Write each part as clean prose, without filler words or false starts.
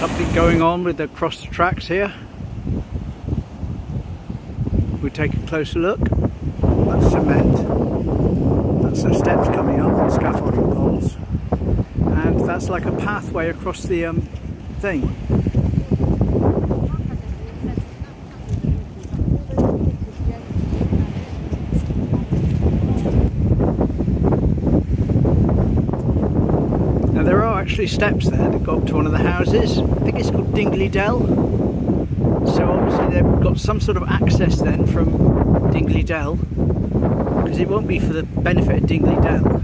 something going on with the cross the tracks here. We'll take a closer look. That's cement. That's the steps coming up and scaffolding poles. And that's like a pathway across the thing. Now there are actually steps there that go up to one of the houses. I think it's called Dingley Dell. So obviously they've got some sort of access then from Dingley Dell, because it won't be for the benefit of Dingley Dell.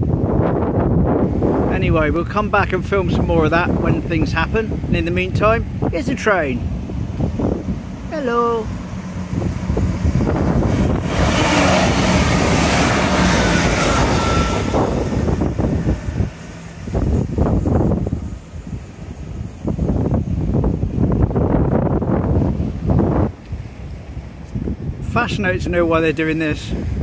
Anyway, we'll come back and film some more of that when things happen. And in the meantime, here's a train. Hello. Fascinated to know why they're doing this.